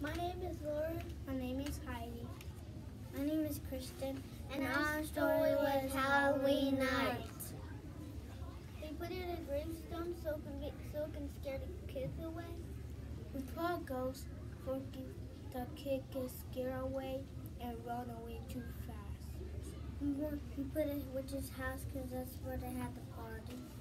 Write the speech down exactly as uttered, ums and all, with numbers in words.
My name is Lauren. My name is Heidi. My name is Kristen. And, and our story was Halloween night. They put it in a gravestone so it can, be, so it can scare the kids away. We put a ghost for the kid get scared away and run away too fast. We, we put it at witch's house because that's where they had the party.